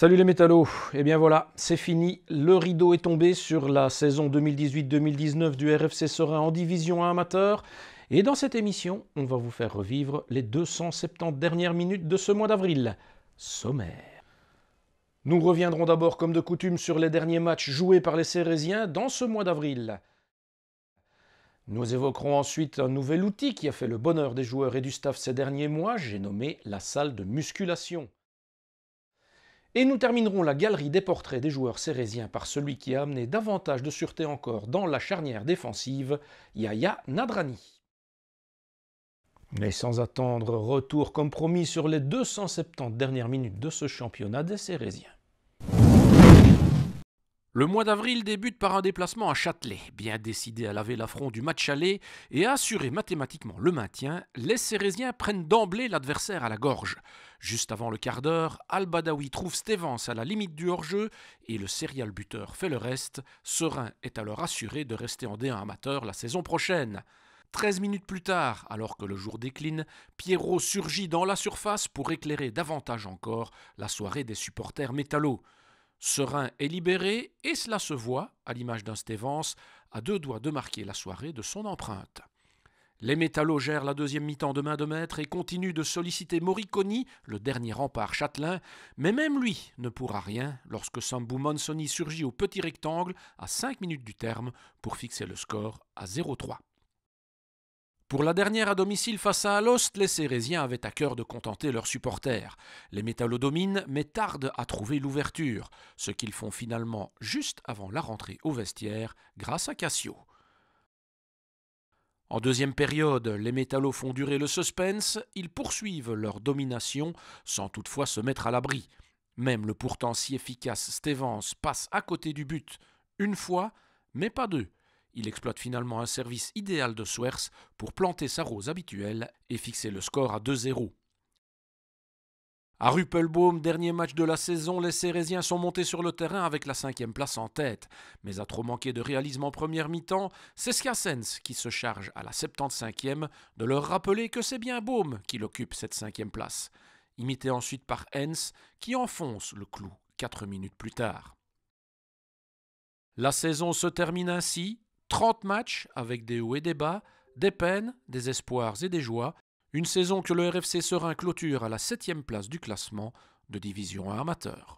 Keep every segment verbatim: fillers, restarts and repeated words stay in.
Salut les métallos, et bien voilà, c'est fini, le rideau est tombé sur la saison deux mille dix-huit deux mille dix-neuf du R F C Serein en division un amateur. Et dans cette émission, on va vous faire revivre les deux cent soixante-dix dernières minutes de ce mois d'avril. Sommaire. Nous reviendrons d'abord comme de coutume sur les derniers matchs joués par les Cérésiens dans ce mois d'avril. Nous évoquerons ensuite un nouvel outil qui a fait le bonheur des joueurs et du staff ces derniers mois, j'ai nommé la salle de musculation. Et nous terminerons la galerie des portraits des joueurs cérésiens par celui qui a amené davantage de sûreté encore dans la charnière défensive, Yaya Nadrani. Mais sans attendre, retour comme promis sur les deux cent soixante-dix dernières minutes de ce championnat des Cérésiens. Le mois d'avril débute par un déplacement à Châtelet. Bien décidés à laver l'affront du match aller et à assurer mathématiquement le maintien, les Cérésiens prennent d'emblée l'adversaire à la gorge. Juste avant le quart d'heure, Al-Badawi trouve Stevens à la limite du hors-jeu et le serial buteur fait le reste. Serein est alors assuré de rester en D un amateur la saison prochaine. treize minutes plus tard, alors que le jour décline, Pierrot surgit dans la surface pour éclairer davantage encore la soirée des supporters métallos. Serein est libéré et cela se voit, à l'image d'un Stevens, à deux doigts de marquer la soirée de son empreinte. Les métallos gèrent la deuxième mi-temps de main de maître et continuent de solliciter Moriconi, le dernier rempart châtelain, mais même lui ne pourra rien lorsque Sambou Monsoni surgit au petit rectangle à cinq minutes du terme pour fixer le score à zéro trois. Pour la dernière à domicile face à Alost, les Cérésiens avaient à cœur de contenter leurs supporters. Les métallos dominent, mais tardent à trouver l'ouverture, ce qu'ils font finalement juste avant la rentrée au vestiaire grâce à Cassio. En deuxième période, les métallos font durer le suspense, ils poursuivent leur domination sans toutefois se mettre à l'abri. Même le pourtant si efficace Stevens passe à côté du but une fois, mais pas deux. Il exploite finalement un service idéal de Swers pour planter sa rose habituelle et fixer le score à deux zéro. À Ruppelbaum, dernier match de la saison, les Cérésiens sont montés sur le terrain avec la cinquième place en tête. Mais à trop manquer de réalisme en première mi-temps, c'est Scassens qui se charge à la septante-cinquième de leur rappeler que c'est bien Baum qui occupe cette cinquième place. Imité ensuite par Hens qui enfonce le clou quatre minutes plus tard. La saison se termine ainsi. trente matchs avec des hauts et des bas, des peines, des espoirs et des joies. Une saison que le R F C Serein clôture à la septième place du classement de division un amateur.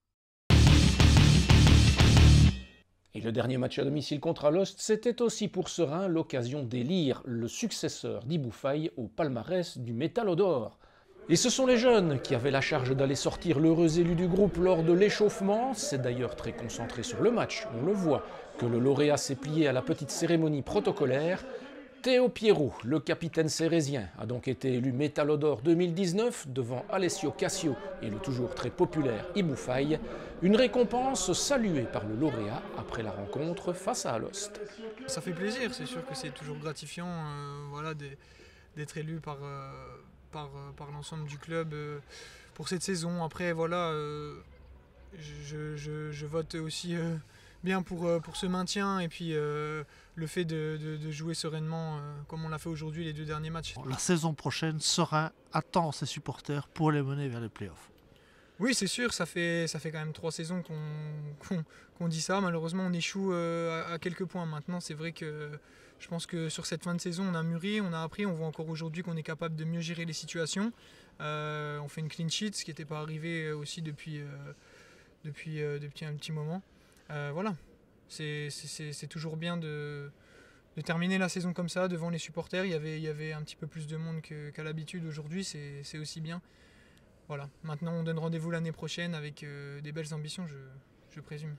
Et le dernier match à domicile contre Alost, c'était aussi pour Serein l'occasion d'élire le successeur d'Iboufaï au palmarès du Métallo d'Or. Et ce sont les jeunes qui avaient la charge d'aller sortir l'heureux élu du groupe lors de l'échauffement. C'est d'ailleurs très concentré sur le match, on le voit, que le lauréat s'est plié à la petite cérémonie protocolaire. Théo Pierrot, le capitaine cérésien, a donc été élu Métallo d'Or deux mille dix-neuf devant Alessio Cassio et le toujours très populaire Iboufaï. Une récompense saluée par le lauréat après la rencontre face à Alost. Ça fait plaisir, c'est sûr que c'est toujours gratifiant euh, voilà, d'être élu par... Euh... par, par l'ensemble du club euh, pour cette saison. Après, voilà, euh, je, je, je vote aussi euh, bien pour, euh, pour ce maintien et puis euh, le fait de, de, de jouer sereinement euh, comme on l'a fait aujourd'hui les deux derniers matchs. La saison prochaine, Serein attend ses supporters pour les mener vers les playoffs. Oui, c'est sûr, ça fait, ça fait quand même trois saisons qu'on qu'on, qu'on dit ça. Malheureusement, on échoue euh, à, à quelques points. Maintenant, c'est vrai que je pense que sur cette fin de saison, on a mûri, on a appris. On voit encore aujourd'hui qu'on est capable de mieux gérer les situations. Euh, on fait une clean sheet, ce qui n'était pas arrivé aussi depuis, euh, depuis, euh, depuis un petit moment. Euh, voilà, c'est toujours bien de, de terminer la saison comme ça, devant les supporters. Il y avait, il y avait un petit peu plus de monde qu'à l'habitude aujourd'hui, c'est aussi bien. Voilà, maintenant on donne rendez-vous l'année prochaine avec euh, des belles ambitions, je, je présume.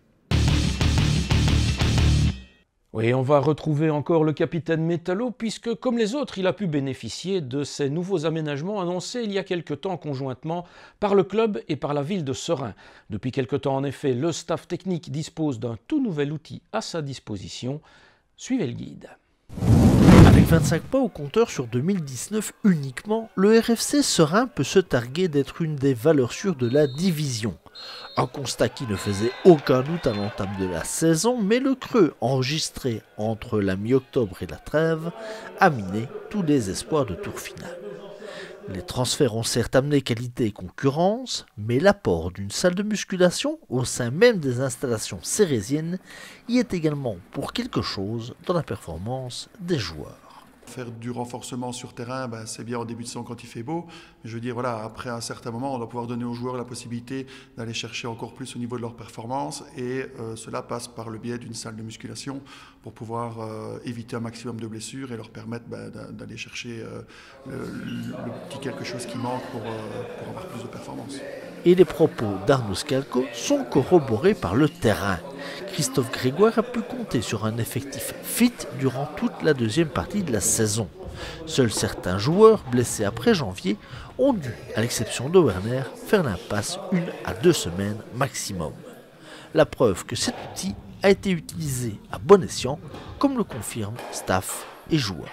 Oui, on va retrouver encore le capitaine Métallo, puisque comme les autres, il a pu bénéficier de ces nouveaux aménagements annoncés il y a quelque temps conjointement par le club et par la ville de Serein. Depuis quelque temps, en effet, le staff technique dispose d'un tout nouvel outil à sa disposition. Suivez le guide. Avec vingt-cinq points au compteur sur deux mille dix-neuf uniquement, le R F C Serein peut se targuer d'être une des valeurs sûres de la division. Un constat qui ne faisait aucun doute à l'entame de la saison, mais le creux enregistré entre la mi-octobre et la trêve a miné tous les espoirs de tour final. Les transferts ont certes amené qualité et concurrence, mais l'apport d'une salle de musculation au sein même des installations cérésiennes y est également pour quelque chose dans la performance des joueurs. Faire du renforcement sur terrain, ben, c'est bien au début de saison quand il fait beau. Mais je veux dire, voilà, après un certain moment, on doit pouvoir donner aux joueurs la possibilité d'aller chercher encore plus au niveau de leur performance. Et euh, cela passe par le biais d'une salle de musculation pour pouvoir euh, éviter un maximum de blessures et leur permettre ben, d'aller chercher euh, le, le petit quelque chose qui manque pour, euh, pour avoir plus de performance. Et les propos d'Arnaud Scalco sont corroborés par le terrain. Christophe Grégoire a pu compter sur un effectif fit durant toute la deuxième partie de la saison. Seuls certains joueurs blessés après janvier ont dû, à l'exception de Werner, faire l'impasse une à deux semaines maximum. La preuve que cet outil a été utilisé à bon escient, comme le confirment staff et joueurs.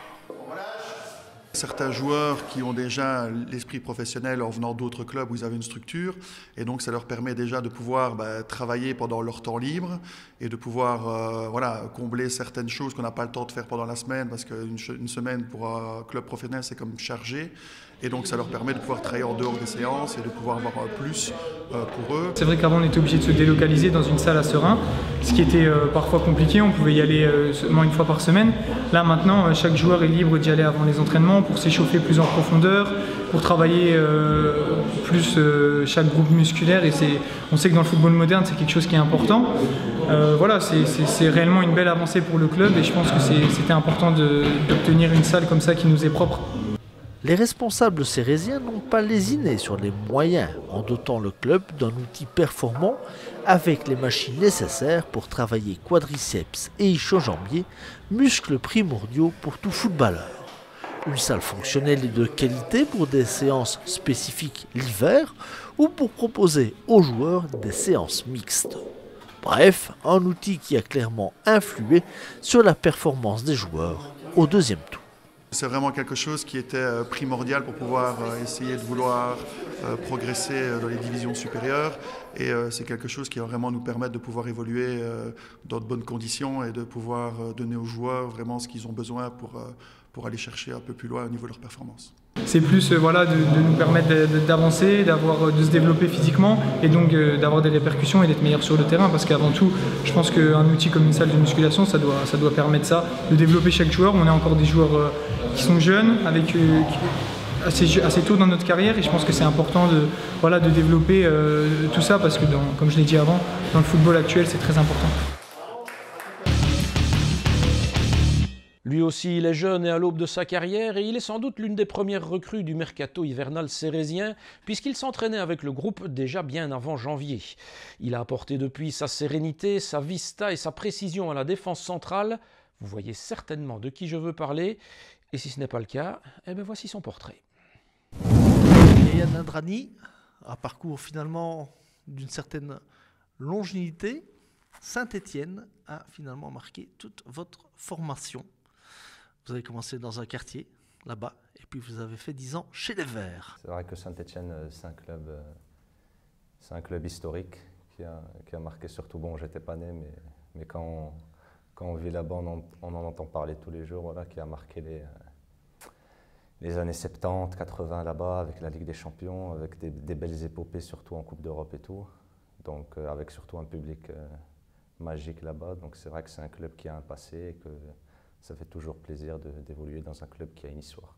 Certains joueurs qui ont déjà l'esprit professionnel en venant d'autres clubs où ils avaient une structure, et donc ça leur permet déjà de pouvoir bah, travailler pendant leur temps libre et de pouvoir euh, voilà, combler certaines choses qu'on n'a pas le temps de faire pendant la semaine, parce qu'une une semaine pour un club professionnel c'est comme chargé, et donc ça leur permet de pouvoir travailler en dehors des séances et de pouvoir avoir plus euh, pour eux. C'est vrai qu'avant on était obligé de se délocaliser dans une salle à Serein, ce qui était euh, parfois compliqué, on pouvait y aller euh, seulement une fois par semaine. Là maintenant, euh, chaque joueur est libre d'y aller avant les entraînements pour s'échauffer plus en profondeur, pour travailler euh, plus euh, chaque groupe musculaire, et on sait que dans le football moderne c'est quelque chose qui est important. Euh, voilà, c'est réellement une belle avancée pour le club et je pense que c'était important d'obtenir une salle comme ça qui nous est propre. Les responsables cérésiens n'ont pas lésiné sur les moyens en dotant le club d'un outil performant avec les machines nécessaires pour travailler quadriceps et ischio-jambiers, muscles primordiaux pour tout footballeur. Une salle fonctionnelle et de qualité pour des séances spécifiques l'hiver ou pour proposer aux joueurs des séances mixtes. Bref, un outil qui a clairement influé sur la performance des joueurs au deuxième tour. C'est vraiment quelque chose qui était primordial pour pouvoir essayer de vouloir progresser dans les divisions supérieures, et c'est quelque chose qui va vraiment nous permettre de pouvoir évoluer dans de bonnes conditions et de pouvoir donner aux joueurs vraiment ce qu'ils ont besoin pour, pour aller chercher un peu plus loin au niveau de leur performance. C'est plus euh, voilà, de, de nous permettre d'avancer, d'avoir, de se développer physiquement et donc euh, d'avoir des répercussions et d'être meilleur sur le terrain, parce qu'avant tout, je pense qu'un outil comme une salle de musculation, ça doit, ça doit permettre ça, de développer chaque joueur. On a encore des joueurs euh, qui sont jeunes, avec, euh, assez, assez tôt dans notre carrière, et je pense que c'est important de, voilà, de développer euh, tout ça, parce que dans, comme je l'ai dit avant, dans le football actuel, c'est très important. Lui aussi, il est jeune et à l'aube de sa carrière, et il est sans doute l'une des premières recrues du mercato hivernal cérésien, puisqu'il s'entraînait avec le groupe déjà bien avant janvier. Il a apporté depuis sa sérénité, sa vista et sa précision à la défense centrale. Vous voyez certainement de qui je veux parler, et si ce n'est pas le cas, eh bien voici son portrait. Yann Indrani, un parcours finalement d'une certaine longévité. Saint-Étienne a finalement marqué toute votre formation. Vous avez commencé dans un quartier, là-bas, et puis vous avez fait dix ans chez les Verts. C'est vrai que Saint-Étienne, c'est un club, c'est un club historique qui a, qui a marqué surtout, bon, j'étais pas né, mais, mais quand, on, quand on vit là-bas, on, on en entend parler tous les jours, voilà, qui a marqué les, les années soixante-dix, quatre-vingts là-bas, avec la Ligue des Champions, avec des, des belles épopées, surtout en Coupe d'Europe et tout. Donc, euh, avec surtout un public euh, magique là-bas. Donc, c'est vrai que c'est un club qui a un passé et que ça fait toujours plaisir d'évoluer dans un club qui a une histoire.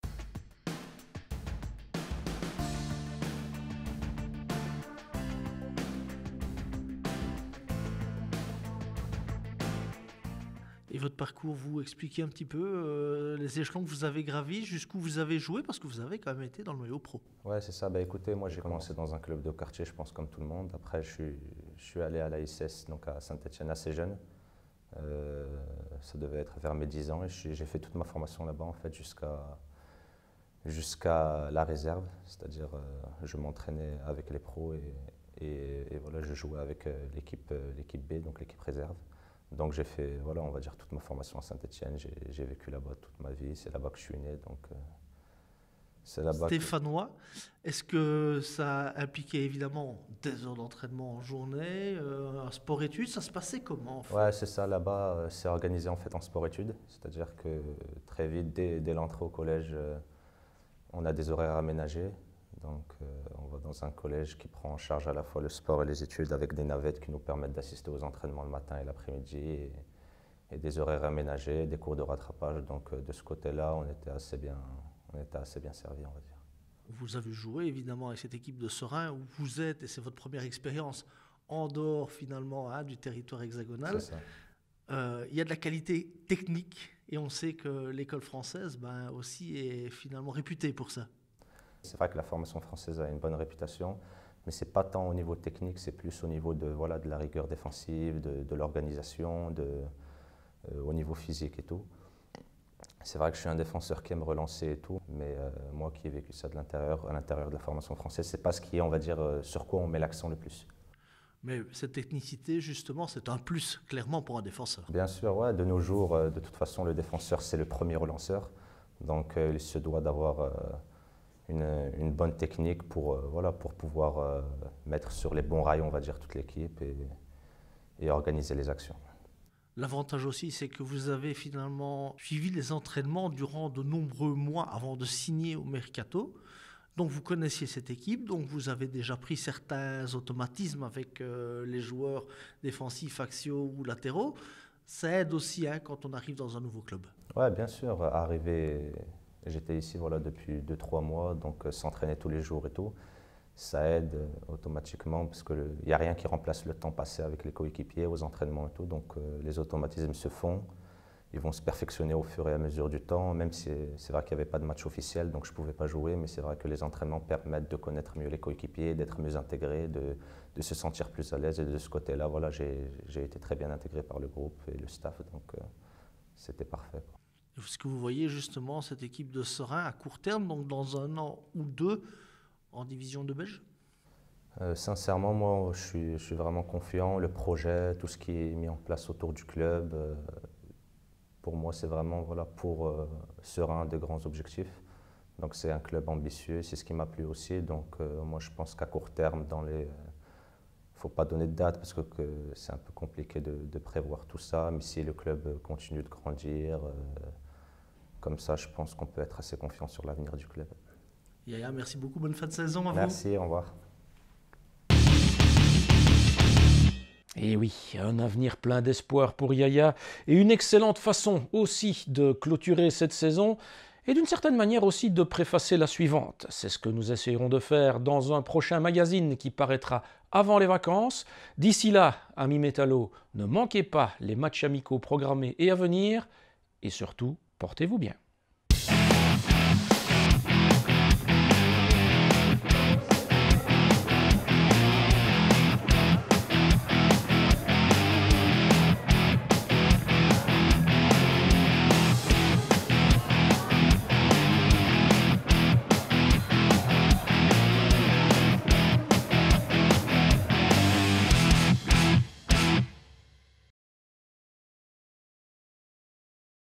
Et votre parcours, vous expliquez un petit peu euh, les échelons que vous avez gravis, jusqu'où vous avez joué, parce que vous avez quand même été dans le maillot pro. Ouais, c'est ça. Bah, écoutez, moi j'ai commencé dans un club de quartier, je pense comme tout le monde. Après, je suis, je suis allé à l'A S S, donc à Saint-Étienne, assez jeune. Euh, ça devait être vers mes dix ans, et j'ai fait toute ma formation là-bas en fait jusqu'à jusqu'à la réserve, c'est-à-dire euh, je m'entraînais avec les pros et, et, et voilà, je jouais avec euh, l'équipe euh, l'équipe B, donc l'équipe réserve. Donc j'ai fait, voilà, on va dire toute ma formation à Saint-Étienne, j'ai vécu là-bas toute ma vie, c'est là-bas que je suis né, donc euh, c'est là-bas. Stéphanois, que... est-ce que ça impliquait évidemment des heures d'entraînement en journée, euh, un sport-études, ça se passait comment en fait? Ouais, c'est ça, là-bas, euh, c'est organisé en fait en sport-études, c'est-à-dire que très vite, dès, dès l'entrée au collège, euh, On a des horaires aménagés. Donc, euh, on va dans un collège qui prend en charge à la fois le sport et les études avec des navettes qui nous permettent d'assister aux entraînements le matin et l'après-midi et, et des horaires aménagés, des cours de rattrapage. Donc, euh, de ce côté-là, on était assez bien, on était assez bien servis, on va dire. Vous avez joué évidemment avec cette équipe de Seraing où vous êtes, et c'est votre première expérience, en dehors finalement hein, du territoire hexagonal. C'est ça. Euh, il y a de la qualité technique et on sait que l'école française ben, aussi est finalement réputée pour ça. C'est vrai que la formation française a une bonne réputation, mais ce n'est pas tant au niveau technique, c'est plus au niveau de, voilà, de la rigueur défensive, de, de l'organisation, de, euh, au niveau physique et tout. C'est vrai que je suis un défenseur qui aime relancer et tout, mais euh, moi qui ai vécu ça de l'intérieur, à l'intérieur de la formation française, ce n'est pas ce qui est, on va dire, euh, sur quoi on met l'accent le plus. Mais cette technicité, justement, c'est un plus, clairement, pour un défenseur. Bien sûr, ouais, de nos jours, euh, de toute façon, le défenseur, c'est le premier relanceur, donc euh, il se doit d'avoir... Euh, Une, une bonne technique pour, euh, voilà, pour pouvoir euh, mettre sur les bons rails, on va dire, toute l'équipe et, et organiser les actions. L'avantage aussi, c'est que vous avez finalement suivi les entraînements durant de nombreux mois avant de signer au Mercato. Donc vous connaissiez cette équipe, donc vous avez déjà pris certains automatismes avec euh, les joueurs défensifs, axiaux ou latéraux. Ça aide aussi hein, quand on arrive dans un nouveau club. Oui, bien sûr. Arrivé, j'étais ici voilà, depuis deux trois mois, donc euh, s'entraîner tous les jours et tout, ça aide euh, automatiquement parce qu'il n'y a rien qui remplace le temps passé avec les coéquipiers aux entraînements et tout. Donc euh, les automatismes se font, ils vont se perfectionner au fur et à mesure du temps, même si c'est vrai qu'il n'y avait pas de match officiel, donc je ne pouvais pas jouer, mais c'est vrai que les entraînements permettent de connaître mieux les coéquipiers, d'être mieux intégré, de, de se sentir plus à l'aise. Et de ce côté-là, voilà, j'ai été très bien intégré par le groupe et le staff, donc euh, c'était parfait, quoi. Est-ce que vous voyez justement cette équipe de Seraing à court terme, donc dans un an ou deux, en division deux belge? euh, Sincèrement, moi, je suis, je suis vraiment confiant. Le projet, tout ce qui est mis en place autour du club, euh, pour moi, c'est vraiment voilà, pour euh, Seraing de grands objectifs. Donc c'est un club ambitieux, c'est ce qui m'a plu aussi. Donc euh, moi, je pense qu'à court terme, dans les... Il ne faut pas donner de date parce que, que c'est un peu compliqué de, de prévoir tout ça. Mais si le club continue de grandir, euh, comme ça, je pense qu'on peut être assez confiant sur l'avenir du club. Yaya, merci beaucoup. Bonne fin de saison à vous. Merci, au revoir. Et oui, un avenir plein d'espoir pour Yaya et une excellente façon aussi de clôturer cette saison et d'une certaine manière aussi de préfacer la suivante. C'est ce que nous essayerons de faire dans un prochain magazine qui paraîtra avant les vacances. D'ici là, amis métallos, ne manquez pas les matchs amicaux programmés et à venir et surtout, portez-vous bien.